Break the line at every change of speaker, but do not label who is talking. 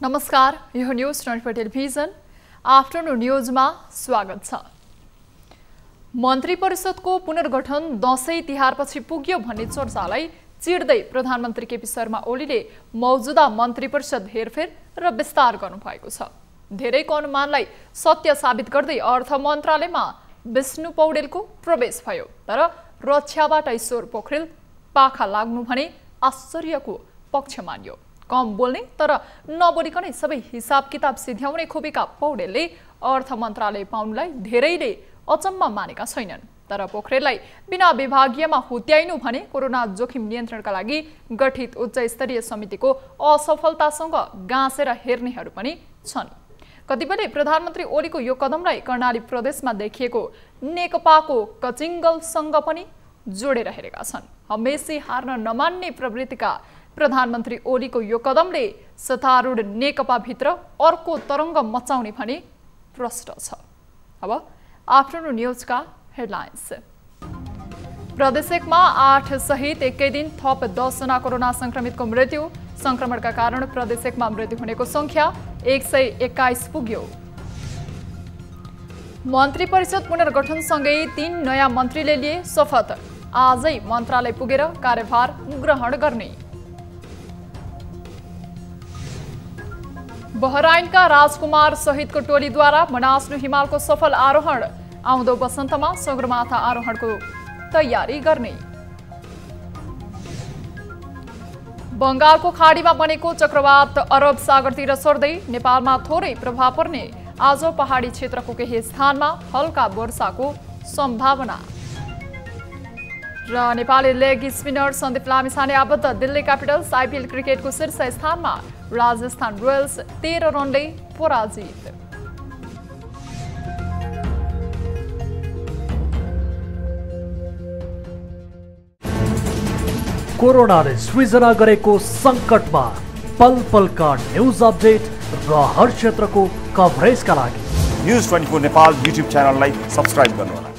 नमस्कार, यो news 24 television afternoon न्यूजमा स्वागत छ। मन्त्री परिषदको पुनर्गठन दशैं तिहारपछि पुग्यो भन्ने चर्चालाई चिर्दै प्रधानमन्त्री केपी शर्मा ओलीले मौजुदा मन्त्री परिषद हेरफेर र विस्तार गर्नुभएको छ। धेरैको अनुमानलाई सत्य साबित गर्दै अर्थ मन्त्रालयमा विष्णु पौडेलको प्रवेश भयो। तर रक्षाबाट ईश्वर पोखरेल पाखा लाग्नु भने आश्चर्यको पक्ष मानियो। कम बोल्ने तर नबोलिकनै सबै हिसाब किताब सिध्याउने खोपेका पौडेलले अर्थ मन्त्रालय पाउनुलाई धेरैले अचम्म मानेका छैनन्। तर पोखरेललाई बिना विभागीयमा हुत्याइनु भने कोरोना जोखिम नियन्त्रणका लागि गठित उच्च स्तरीय समितिको असफलतासँग गाँसेर हेर्नेहरू पनि छन्। कतिपयले प्रधानमन्त्री ओलीको यो कदमलाई कर्णाली प्रदेशमा देखिएको नेकपाको कचिङ्गलसँग पनि जोडेर हेरेका छन्। हमेसी हार्न नमान्ने प्रवृत्तिका प्रधानमन्त्री ओलीको यो कदमले सत्तारूढ नेकपाभित्र अर्को तरङ्ग मचाउने भने प्रश्न छ। अब आफ्टरनुन न्यूजका हेडलाइन्स। प्रदेश 1 मा 8 सहित एकै दिन थप 10 जना कोरोना संक्रमितको मृत्यु। संक्रमणका कारण प्रदेश 1 मा मृत्यु हुनेको संख्या 121 पुग्यो। मन्त्री परिषद पुनर्गठनसँगै 3 नयाँ मन्त्रीले लिए शपथ। आजै मन्त्रालय पुगेर कार्यभार ग्रहण गर्ने। बहराइनका राजकुमार सहितको टोलीद्वारा मनास्लु हिमालको सफल आरोहण। आउँदो वसन्तमा सगरमाथा आरोहणको तयारी गर्ने। बंगालको खाडीमा बनेको चक्रवात अरब सागरतिर सर्दै नेपालमा थोरै प्रभाव पर्ने। आज पहाडी क्षेत्रको केही स्थानमा हल्का वर्षाको सम्भावना। र नेपाली लेग स्पिनर सन्दीप लामिछाने आबद्ध दिल्ली क्यापिटल्स आइपिएल क्रिकेटको शीर्ष स्थानमा। राजस्थान रोयल्स 13 रनले पराजित।
कोरोनाले सृजना गरेको संकटमा पल पलका न्यूज अपडेट र हर क्षेत्रको कभरेजका लागि
न्यूज 24 नेपाल युट्युब च्यानललाई सब्स्क्राइब गर्नुहोला।